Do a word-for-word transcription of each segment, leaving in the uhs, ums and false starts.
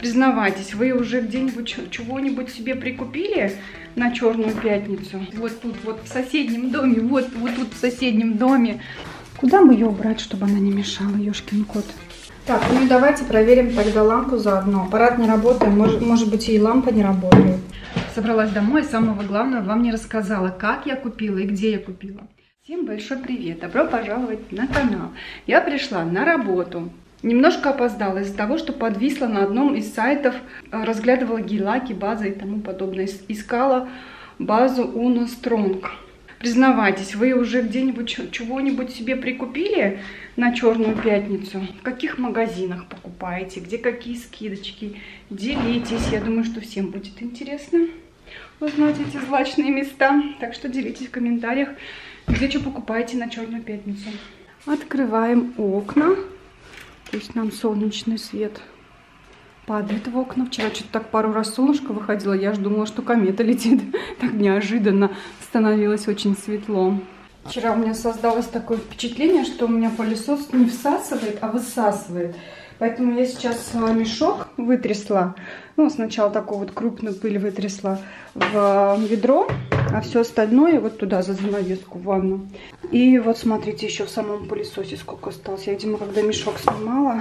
Признавайтесь, вы уже где-нибудь чего-нибудь себе прикупили на Черную пятницу? Вот тут, вот в соседнем доме, вот, вот тут в соседнем доме. Куда бы ее убрать, чтобы она не мешала, ёшкин кот? Так, ну и давайте проверим тогда лампу заодно. Аппарат не работает, может, может быть и лампа не работает. Собралась домой, самого главного вам не рассказала, как я купила и где я купила. Всем большой привет, добро пожаловать на канал. Я пришла на работу. Немножко опоздала из-за того, что подвисла на одном из сайтов, разглядывала гель-лаки, базы и тому подобное. Искала базу Uno Strong. Признавайтесь, вы уже где-нибудь чего-нибудь себе прикупили на Черную пятницу? В каких магазинах покупаете? Где какие скидочки? Делитесь, я думаю, что всем будет интересно узнать эти злачные места. Так что делитесь в комментариях, где что покупаете на Черную пятницу. Открываем окна. То есть нам солнечный свет падает в окна. Вчера что-то так пару раз солнышко выходило. Я же думала, что комета летит. Так неожиданно становилось очень светло. Вчера у меня создалось такое впечатление, что у меня пылесос не всасывает, а высасывает. Поэтому я сейчас мешок вытрясла. Ну, сначала такую вот крупную пыль вытрясла в ведро, а все остальное вот туда, за занавеску, в ванну. И вот смотрите, еще в самом пылесосе сколько осталось. Я, видимо, когда мешок снимала.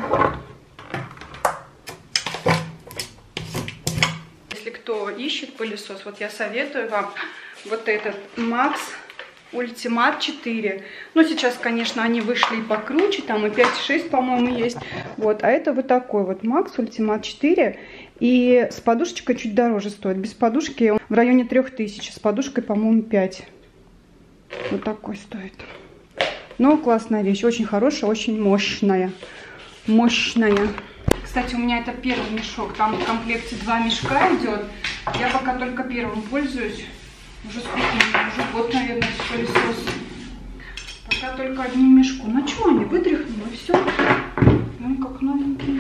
Если кто ищет пылесос, вот я советую вам вот этот Макс Ультимат четыре. Но сейчас, конечно, они вышли и покруче, там и пять шесть, по-моему, есть. Вот, а это вот такой вот Макс Ультимат четыре. И с подушечкой чуть дороже стоит. Без подушки он в районе трех тысяч, с подушкой, по-моему, пять. Вот такой стоит. Но классная вещь, очень хорошая, очень мощная. Мощная. Кстати, у меня это первый мешок. Там в комплекте два мешка идет. Я пока только первым пользуюсь. Уже сколько, уже год, наверное, пылесос. Пока только одним мешком. Ну что, они вытряхнули, и все. Ну, как новенькие.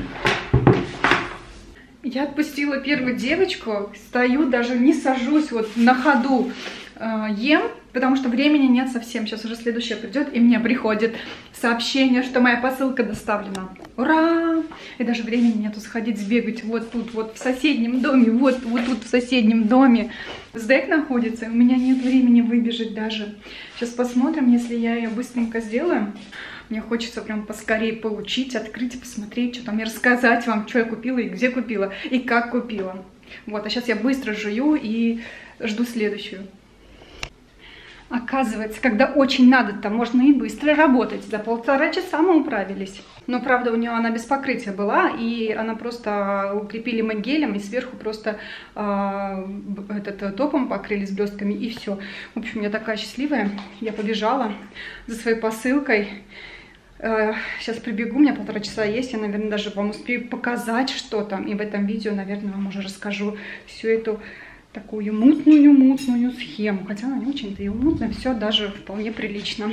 Я отпустила первую девочку. Стою, даже не сажусь, вот на ходу э, ем. Потому что времени нет совсем. Сейчас уже следующая придет, и мне приходит сообщение, что моя посылка доставлена. Ура! И даже времени нету сходить, сбегать вот тут, вот в соседнем доме, вот, вот тут в соседнем доме. СДЭК находится, и у меня нет времени выбежать даже. Сейчас посмотрим, если я ее быстренько сделаю. Мне хочется прям поскорее получить, открыть, посмотреть, что там, и рассказать вам, что я купила, и где купила, и как купила. Вот, а сейчас я быстро жую и жду следующую. Оказывается, когда очень надо, то можно и быстро работать. За полтора часа мы управились. Но, правда, у нее она без покрытия была, и она просто укрепили мы гелем, и сверху просто э, этот, топом покрыли с блестками, и все. В общем, я такая счастливая. Я побежала за своей посылкой. Э, сейчас прибегу, у меня полтора часа есть. Я, наверное, даже вам успею показать, что там. И в этом видео, наверное, вам уже расскажу всю эту такую мутную-мутную схему. Хотя она не очень-то и мутная, все даже вполне прилично.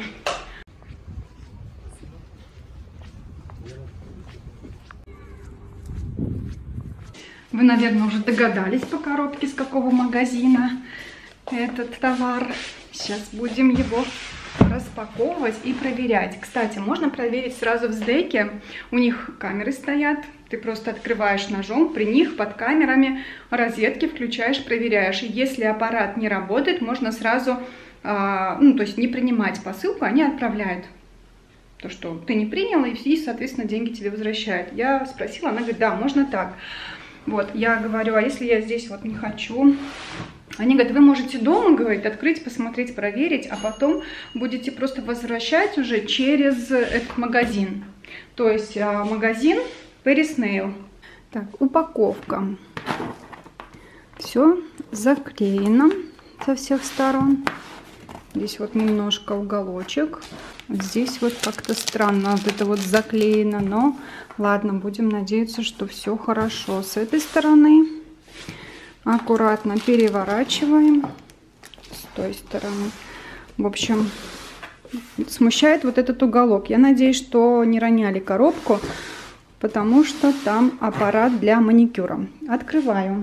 Вы, наверное, уже догадались по коробке, с какого магазина этот товар. Сейчас будем его распаковывать и проверять. Кстати, можно проверить сразу в СДЭКе. У них камеры стоят. Ты просто открываешь ножом, при них под камерами розетки включаешь, проверяешь. И если аппарат не работает, можно сразу, э, ну, то есть не принимать посылку, они отправляют то, что ты не принял, и, соответственно, деньги тебе возвращают. Я спросила, она говорит, да, можно так. Вот, я говорю, а если я здесь вот не хочу? Они говорят, вы можете дома, говорит, открыть, посмотреть, проверить, а потом будете просто возвращать уже через этот магазин. То есть э, магазин Paris Nail. Так, упаковка. Все заклеено со всех сторон. Здесь вот немножко уголочек. Вот здесь вот как-то странно вот это вот заклеено. Но ладно, будем надеяться, что все хорошо. С этой стороны аккуратно переворачиваем. С той стороны. В общем, смущает вот этот уголок. Я надеюсь, что не роняли коробку, потому что там аппарат для маникюра. Открываю.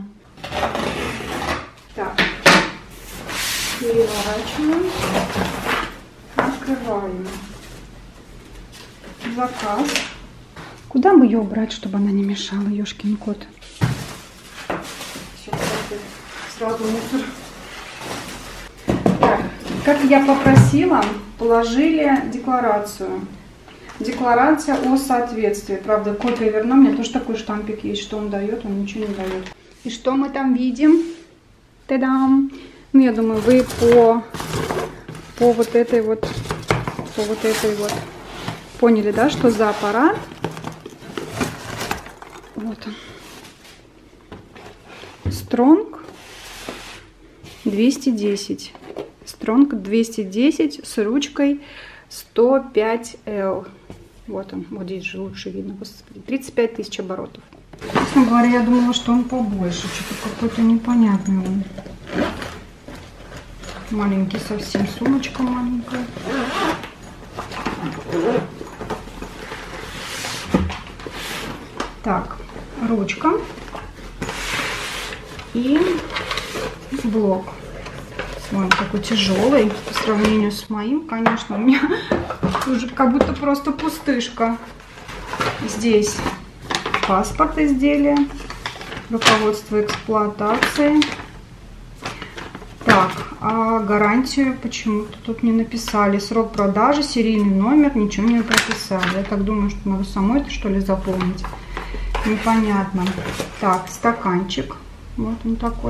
Так, переворачиваю. Открываю. Заказ. Куда бы ее убрать, чтобы она не мешала, ёшкин кот? Сразу мусор. Так, как я попросила, положили декларацию. Декларация о соответствии. Правда, копия верна. У меня тоже такой штампик есть. Что он дает? Он ничего не дает. И что мы там видим? Та-дам! Ну, я думаю, вы по, по вот этой вот, по вот этой вот поняли, да, что за аппарат. Вот он. Стронг двести десять. Стронг двести десять с ручкой сто пять эл. Вот он, вот здесь же лучше видно. Господи, тридцать пять тысяч оборотов. Честно говоря, я думала, что он побольше. Что-то какой-то непонятный он. Маленький совсем, сумочка маленькая. Так, ручка и блок. Он такой тяжелый по сравнению с моим, конечно, у меня уже как будто просто пустышка. Здесь паспорт изделия, руководство эксплуатации. Так, а гарантию почему-то тут не написали. Срок продажи, серийный номер, ничего не прописали. Я так думаю, что надо самой это что ли заполнить. Непонятно. Так, стаканчик. Вот он такой.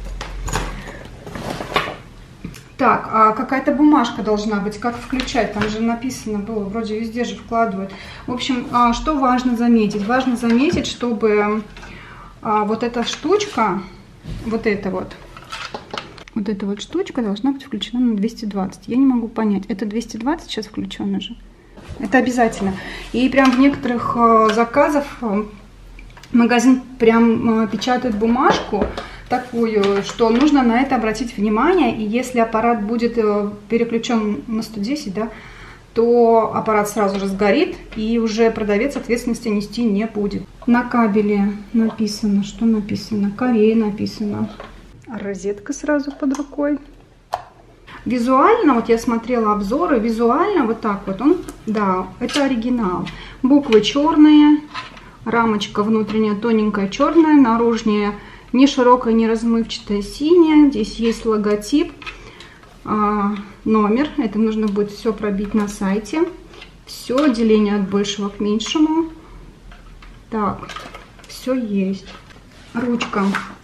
Так, а какая-то бумажка должна быть, как включать, там же написано было, вроде везде же вкладывают. В общем, что важно заметить? Важно заметить, чтобы вот эта штучка, вот эта вот, вот эта вот штучка должна быть включена на двести двадцать. Я не могу понять, это двести двадцать сейчас включено же? Это обязательно. И прям в некоторых заказах магазин прям печатает бумажку такую, что нужно на это обратить внимание, и если аппарат будет переключен на сто десять, да, то аппарат сразу же сгорит, и уже продавец ответственности нести не будет. На кабеле написано, что написано? Корея написано. Розетка сразу под рукой. Визуально, вот я смотрела обзоры, визуально вот так вот он, да, это оригинал. Буквы черные, рамочка внутренняя тоненькая черная, наружная не широкая, не размывчатая синяя. Здесь есть логотип, а, номер. Это нужно будет все пробить на сайте. Все, деление от большего к меньшему. Так, все есть. Ручка,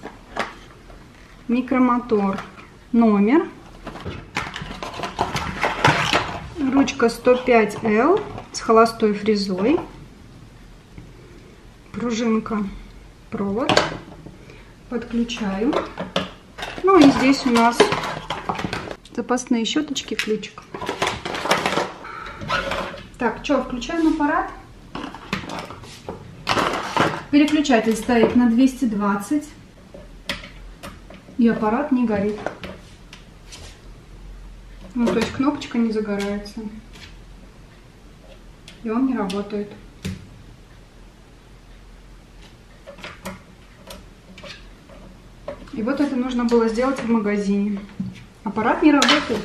микромотор, номер. Ручка сто пять эл с холостой фрезой. Пружинка, провод. Подключаю. Ну и здесь у нас запасные щеточки, ключик. Так, что, включаем аппарат. Переключатель стоит на двести двадцать. И аппарат не горит. Ну, то есть кнопочка не загорается. И он не работает. И вот это нужно было сделать в магазине. Аппарат не работает.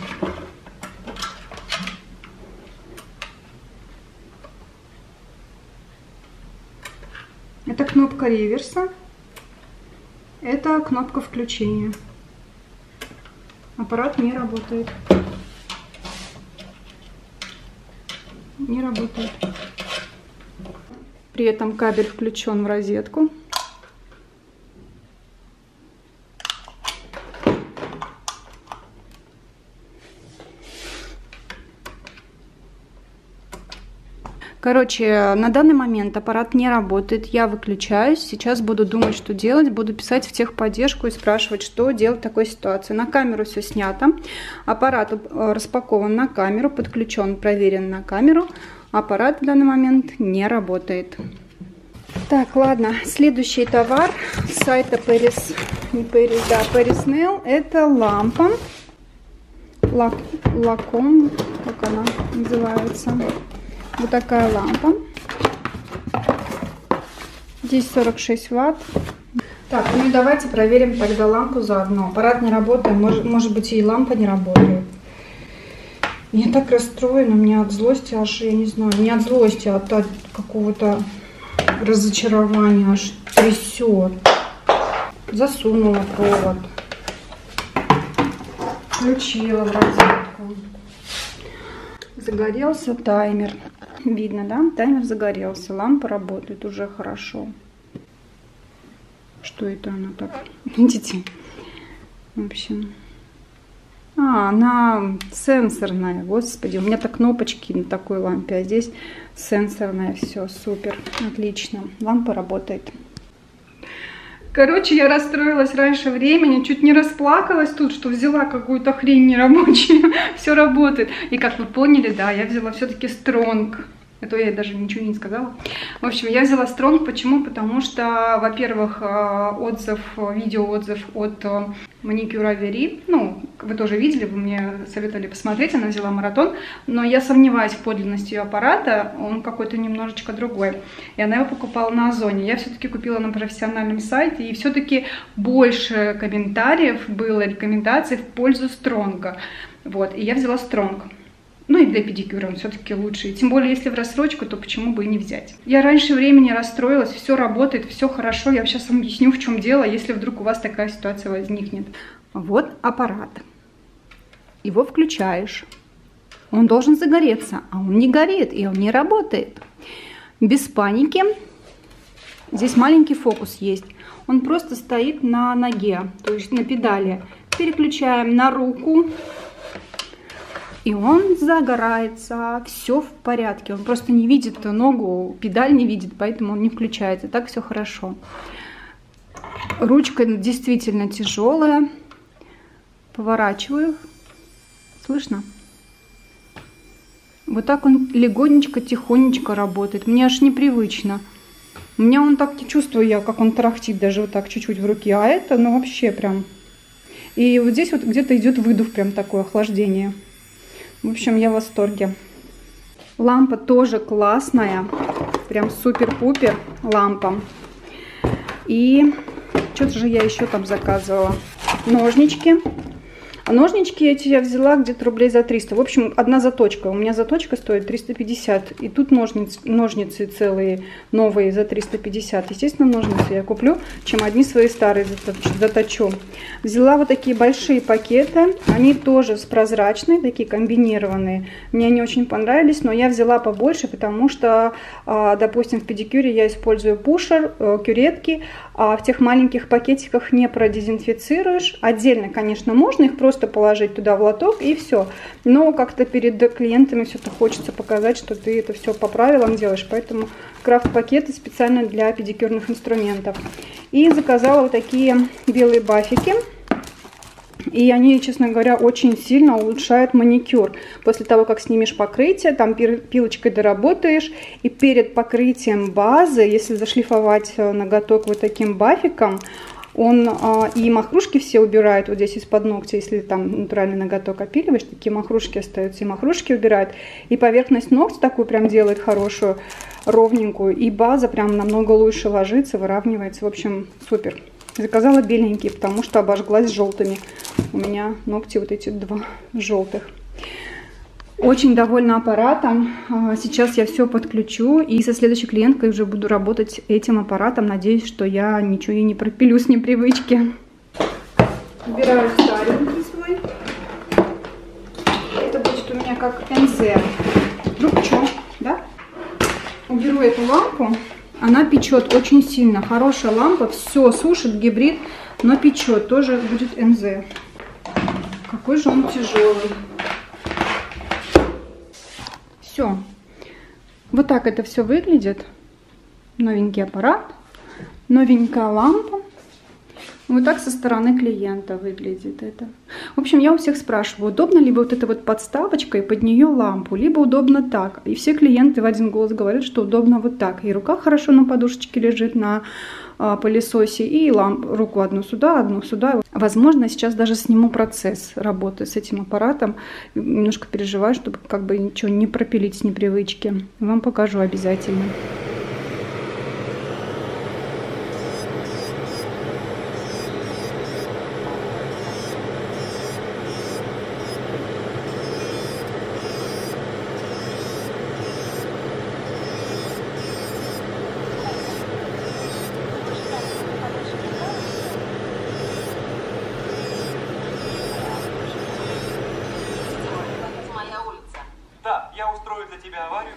Это кнопка реверса. Это кнопка включения. Аппарат не работает. Не работает. При этом кабель включен в розетку. Короче, на данный момент аппарат не работает, я выключаюсь, сейчас буду думать, что делать, буду писать в техподдержку и спрашивать, что делать в такой ситуации. На камеру все снято, аппарат распакован на камеру, подключен, проверен на камеру, аппарат в данный момент не работает. Так, ладно, следующий товар с сайта Paris, не Paris, да, Parisnail, это лампа, Лак, лаком, как она называется. Вот такая лампа. Здесь сорок шесть ватт. Так, ну и давайте проверим тогда лампу заодно. Аппарат не работает, может, может быть и лампа не работает. Я так расстроена, мне от злости аж, я не знаю, не от злости, а от, от какого-то разочарования аж трясет. засунула провод, включила в розетку. Загорелся таймер. Видно, да? Таймер загорелся. Лампа работает уже хорошо. Что это она так? Видите? В общем. А, она сенсорная. Господи, у меня так кнопочки на такой лампе, а здесь сенсорная. Все, супер. Отлично. Лампа работает. Короче, я расстроилась раньше времени, чуть не расплакалась тут, что взяла какую-то хрень нерабочую. Все работает. И как вы поняли, да, я взяла все-таки Стронг. Это я даже ничего не сказала. В общем, я взяла Стронг. Почему? Потому что, во-первых, отзыв, видеоотзыв от маникюра Вери. Ну, вы тоже видели, вы мне советовали посмотреть. Она взяла маратон. Но я сомневаюсь в подлинности ее аппарата. Он какой-то немножечко другой. И она его покупала на Озоне. Я все-таки купила на профессиональном сайте. И все-таки больше комментариев было, рекомендаций в пользу Стронга. Вот. И я взяла Стронг. Ну и для педикюра он все-таки лучше. И тем более, если в рассрочку, то почему бы и не взять. Я раньше времени расстроилась, все работает, все хорошо. Я сейчас вам объясню, в чем дело, если вдруг у вас такая ситуация возникнет. Вот аппарат. Его включаешь. Он должен загореться, а он не горит, и он не работает. Без паники. Здесь маленький фокус есть. Он просто стоит на ноге, то есть на педали. Переключаем на руку. И он загорается, все в порядке. Он просто не видит ногу, педаль не видит, поэтому он не включается. Так все хорошо. Ручка действительно тяжелая. Поворачиваю. Слышно? Вот так он легонечко, тихонечко работает. Мне аж непривычно. У меня он так, чувствую я, как он тарахтит даже вот так чуть-чуть в руке. А это, ну вообще прям. И вот здесь вот где-то идет выдув, прям такое охлаждение. В общем, я в восторге. Лампа тоже классная. Прям супер-пупер лампа. И что-то же я еще там заказывала. Ножнички. А ножнички эти я взяла где-то рублей за триста. В общем, одна заточка. У меня заточка стоит триста пятьдесят. И тут ножницы, ножницы целые новые за триста пятьдесят. Естественно, ножницы я куплю, чем одни свои старые заточу. Взяла вот такие большие пакеты. Они тоже с прозрачной, такие комбинированные. Мне они очень понравились, но я взяла побольше, потому что, допустим, в педикюре я использую пушер, кюретки. А в тех маленьких пакетиках не продезинфицируешь. Отдельно, конечно, можно их просто положить туда в лоток и все. Но как-то перед клиентами все-таки хочется показать, что ты это все по правилам делаешь. Поэтому крафт-пакеты специально для педикюрных инструментов. И заказала вот такие белые бафики. И они, честно говоря, очень сильно улучшают маникюр. После того, как снимешь покрытие, там пилочкой доработаешь. И перед покрытием базы, если зашлифовать ноготок вот таким бафиком, он а, и махрушки все убирает вот здесь из-под ногтя. Если там натуральный ноготок опиливаешь, такие махрушки остаются, и махрушки убирает. И поверхность ногтя такую прям делает хорошую, ровненькую. И база прям намного лучше ложится, выравнивается. В общем, супер. Заказала беленькие, потому что обожглась желтыми. У меня ногти вот эти два желтых. Очень довольна аппаратом. Сейчас я все подключу. И со следующей клиенткой уже буду работать этим аппаратом. Надеюсь, что я ничего и не пропилю с непривычки. Убираю старенький свой. Это будет у меня как эн зэ. Вдруг что, да? Уберу эту лампу. Она печет очень сильно. Хорошая лампа. Все сушит, гибрид, но печет. Тоже будет эн зэ. Какой же он тяжелый. Все. Вот так это все выглядит. Новенький аппарат. Новенькая лампа. Вот так со стороны клиента выглядит это. В общем, я у всех спрашиваю, удобно ли вот эта вот подставочка и под нее лампу, либо удобно так. И все клиенты в один голос говорят, что удобно вот так. И рука хорошо на подушечке лежит на а, пылесосе, и ламп, руку одну сюда, одну сюда. Возможно, сейчас даже сниму процесс работы с этим аппаратом. Немножко переживаю, чтобы как бы ничего не пропилить с непривычки. Вам покажу обязательно.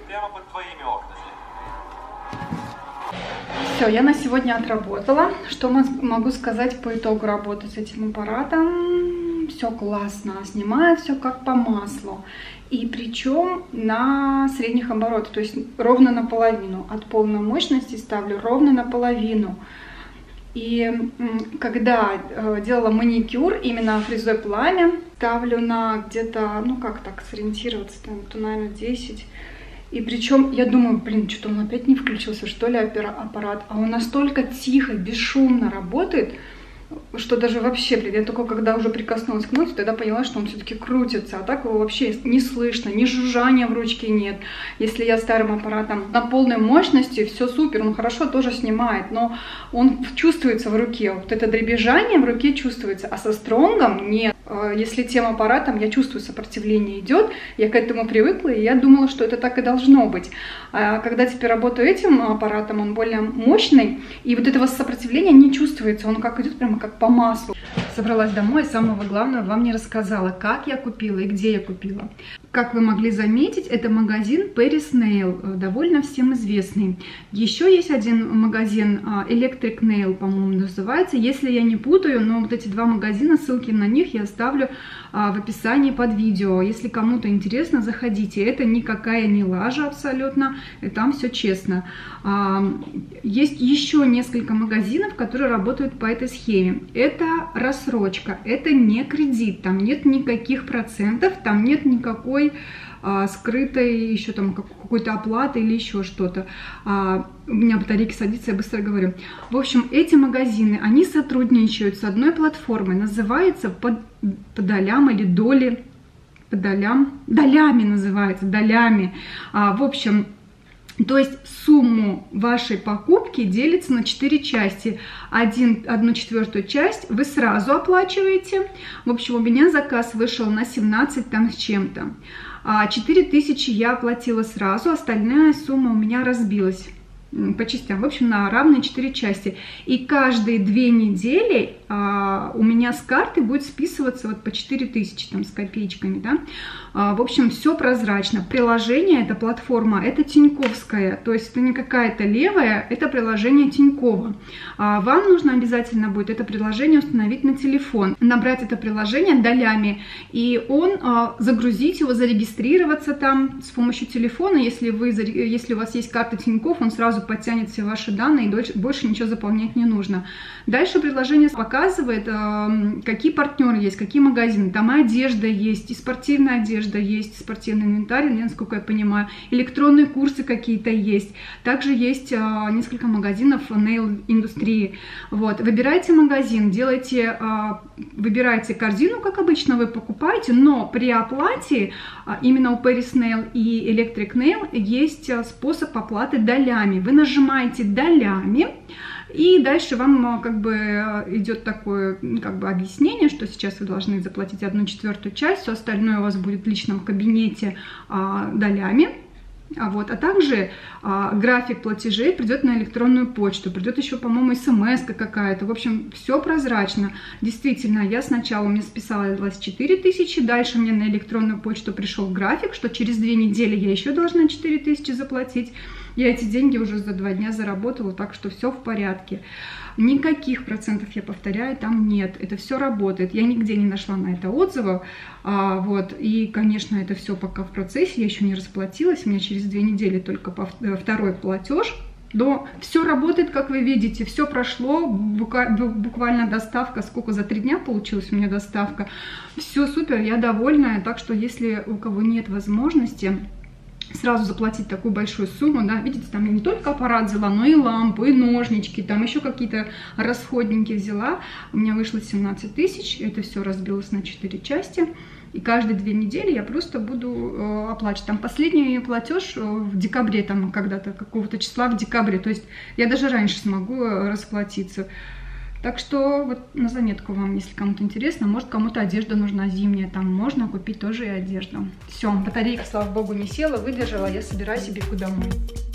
прямо под твоими окнами. Все, я на сегодня отработала. Что могу сказать по итогу работы с этим аппаратом? Все классно, снимает все как по маслу. И причем на средних оборотах, то есть ровно наполовину. От полной мощности ставлю ровно наполовину. И когда делала маникюр именно фрезой пламя, ставлю на где-то, ну как так сориентироваться, там, то, наверное, десять. И причем я думаю, блин, что-то он опять не включился, что ли, аппарат. А он настолько тихо, бесшумно работает, что даже вообще, блин, я только когда уже прикоснулась к носу, тогда поняла, что он все-таки крутится. А так его вообще не слышно, ни жужжания в ручке нет. Если я старым аппаратом на полной мощности, все супер, он хорошо тоже снимает, но он чувствуется в руке. Вот это дребезжание в руке чувствуется, а со стронгом нет. Если тем аппаратом я чувствую, сопротивление идет, я к этому привыкла, и я думала, что это так и должно быть. А когда теперь работаю этим аппаратом, он более мощный, и вот этого сопротивления не чувствуется, он как идет прямо как по маслу. Собралась домой, и самого главного вам не рассказала, как я купила и где я купила. Как вы могли заметить, это магазин Paris Nail, довольно всем известный. Еще есть один магазин, Electric Nail, по-моему, называется. Если я не путаю, но вот эти два магазина, ссылки на них я оставлю в описании под видео. Если кому-то интересно, заходите. Это никакая не лажа абсолютно, и там все честно. Есть еще несколько магазинов, которые работают по этой схеме. Это рассрочка, это не кредит, там нет никаких процентов, там нет никакой а, скрытой еще там какой-то оплаты или еще что-то. А, у меня батарейки садятся, я быстро говорю. В общем, эти магазины, они сотрудничают с одной платформой, называется под, по долям или доли, по долям, долями называется, долями. А, в общем, то есть сумму вашей покупки делится на четыре части. Один, одну четвертую часть вы сразу оплачиваете. В общем, у меня заказ вышел на семнадцать там с чем-то. четыре тысячи я оплатила сразу, остальная сумма у меня разбилась по частям. В общем, на равные четыре части. И каждые две недели а, у меня с карты будет списываться вот по четыре тысячи там с копеечками, да. А, в общем, все прозрачно. Приложение, эта платформа, это тиньковская, то есть это не какая-то левая, это приложение Тинькова. А, вам нужно обязательно будет это приложение установить на телефон, набрать это приложение долями, и он а, загрузить его, зарегистрироваться там с помощью телефона. Если вы, если у вас есть карта Тиньков, он сразу подтянет все ваши данные, и больше ничего заполнять не нужно. Дальше приложение показывает, какие партнеры есть, какие магазины. Там и одежда есть, и спортивная одежда есть, спортивный инвентарь, насколько я понимаю, электронные курсы какие-то есть. Также есть несколько магазинов нейл-индустрии. Вот. Выбирайте магазин, делайте, выбирайте корзину, как обычно вы покупаете, но при оплате именно у Paris Nail и Electric Nail есть способ оплаты долями. Вы нажимаете долями, и дальше вам как бы идет такое как бы объяснение, что сейчас вы должны заплатить одну четвертую часть, все остальное у вас будет в личном кабинете а, долями. А, вот, а также а, график платежей придет на электронную почту, придет еще, по-моему, смс-ка какая-то. В общем, все прозрачно. Действительно, я сначала у меня списала двадцать четыре тысячи, дальше мне на электронную почту пришел график, что через две недели я еще должна четыре тысячи заплатить. Я эти деньги уже за два дня заработала, так что все в порядке. Никаких процентов, я повторяю, там нет. Это все работает. Я нигде не нашла на это отзывов. А, вот. И, конечно, это все пока в процессе. Я еще не расплатилась. У меня через две недели только второй платеж. Но все работает, как вы видите. Все прошло. Буквально доставка. Сколько? За три дня получилась у меня доставка. Все супер. Я довольна. Так что, если у кого нет возможности сразу заплатить такую большую сумму, да, видите, там я не только аппарат взяла, но и лампу, и ножнички, там еще какие-то расходники взяла. У меня вышло семнадцать тысяч, это все разбилось на четыре части. И каждые две недели я просто буду э, оплачивать. Там последний платеж в декабре, там когда-то, какого-то числа в декабре. То есть я даже раньше смогу расплатиться. Так что вот на заметку вам, если кому-то интересно, может кому-то одежда нужна зимняя, там можно купить тоже и одежду. Все, батарейка, слава богу, не села, выдержала, я собираюсь и бегу домой.